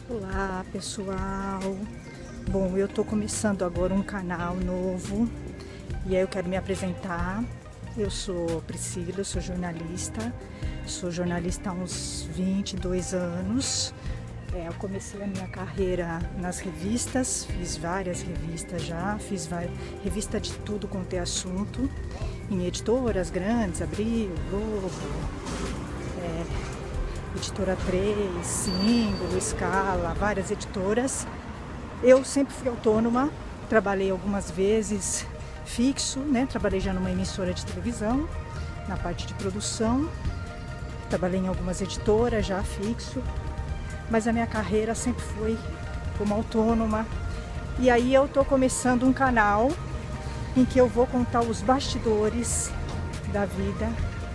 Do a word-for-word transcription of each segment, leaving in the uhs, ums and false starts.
Olá pessoal, bom, eu tô começando agora um canal novo e aí eu quero me apresentar. Eu sou Priscila, eu sou jornalista, sou jornalista há uns vinte e dois anos. É, eu comecei a minha carreira nas revistas, fiz várias revistas já, fiz várias, revista de tudo quanto é assunto, em editoras grandes, Abril, Globo, é, Editora três, Símbolo, Scala, várias editoras. Eu sempre fui autônoma, trabalhei algumas vezes fixo, né? Trabalhei já numa emissora de televisão, na parte de produção, trabalhei em algumas editoras já fixo, mas a minha carreira sempre foi como autônoma. E aí eu tô começando um canal em que eu vou contar os bastidores da vida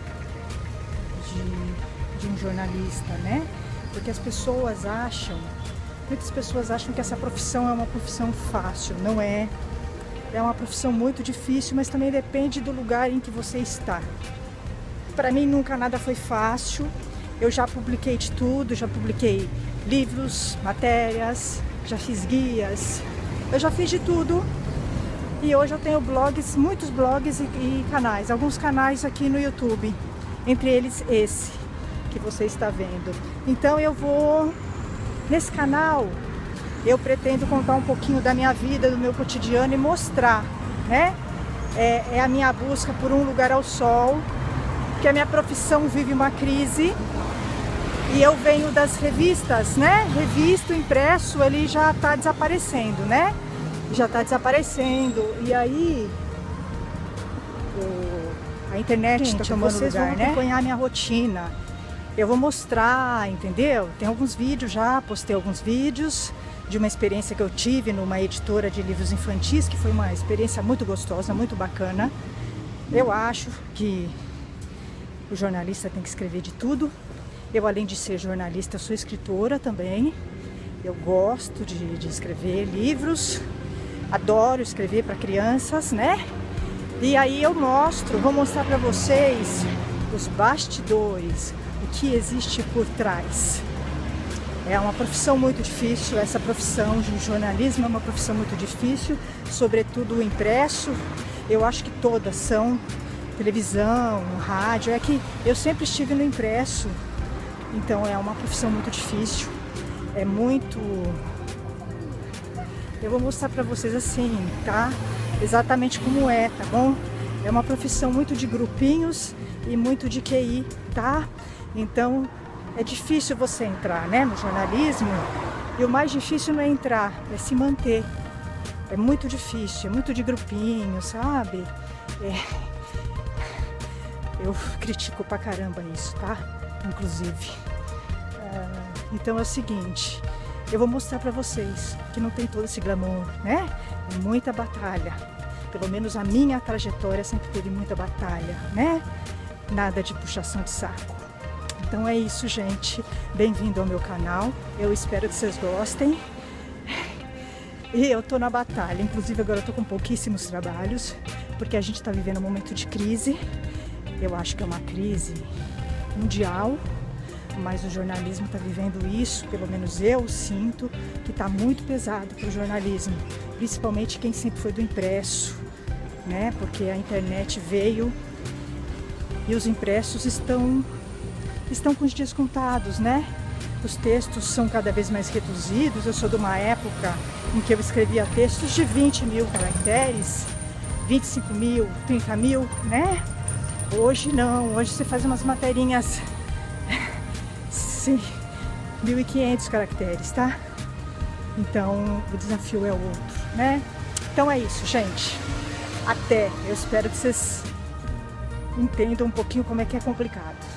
de de um jornalista, né? Porque as pessoas acham, muitas pessoas acham que essa profissão é uma profissão fácil. Não é. É uma profissão muito difícil, mas também depende do lugar em que você está. Para mim nunca nada foi fácil. Eu já publiquei de tudo, já publiquei livros, matérias, já fiz guias, eu já fiz de tudo. E hoje eu tenho blogs, muitos blogs e, e canais, alguns canais aqui no YouTube, entre eles esse que você está vendo. Então eu vou, nesse canal, eu pretendo contar um pouquinho da minha vida, do meu cotidiano e mostrar, né? É, é a minha busca por um lugar ao sol, porque a minha profissão vive uma crise e eu venho das revistas, né? Revista, impresso, ele já está desaparecendo, né? Já está desaparecendo e aí o, a internet está tomando lugar, né? Vocês vão acompanhar a minha rotina. Eu vou mostrar, entendeu? Tem alguns vídeos já, postei alguns vídeos de uma experiência que eu tive numa editora de livros infantis, que foi uma experiência muito gostosa, muito bacana. Eu acho que o jornalista tem que escrever de tudo. Eu, além de ser jornalista, sou escritora também. Eu gosto de, de escrever livros, adoro escrever para crianças, né? E aí eu mostro, vou mostrar para vocês os bastidores, o que existe por trás. É uma profissão muito difícil, essa profissão de jornalismo é uma profissão muito difícil, sobretudo o impresso. Eu acho que todas são, televisão, rádio, é que eu sempre estive no impresso, então é uma profissão muito difícil, é muito... Eu vou mostrar para vocês assim, tá? Exatamente como é, tá bom? É uma profissão muito de grupinhos e muito de Q I, tá? Então é difícil você entrar, né, no jornalismo, e o mais difícil não é entrar, é se manter. É muito difícil, é muito de grupinho, sabe? É... Eu critico pra caramba isso, tá? Inclusive. Ah, então é o seguinte, eu vou mostrar pra vocês que não tem todo esse glamour, né? É muita batalha. Pelo menos a minha trajetória sempre teve muita batalha, né? Nada de puxação de saco. Então é isso, gente. Bem-vindo ao meu canal. Eu espero que vocês gostem. E eu tô na batalha. Inclusive agora eu tô com pouquíssimos trabalhos, porque a gente tá vivendo um momento de crise. Eu acho que é uma crise mundial, mas o jornalismo tá vivendo isso, pelo menos eu sinto, que tá muito pesado pro jornalismo. Principalmente quem sempre foi do impresso, né? Porque a internet veio e os impressos estão... estão com os dias contados, né? Os textos são cada vez mais reduzidos. Eu sou de uma época em que eu escrevia textos de vinte mil caracteres, vinte e cinco mil, trinta mil, né? Hoje não, hoje você faz umas materinhas, sim, mil e quinhentos caracteres, tá? Então o desafio é outro, né? Então é isso, gente. Até, eu espero que vocês entendam um pouquinho como é que é complicado.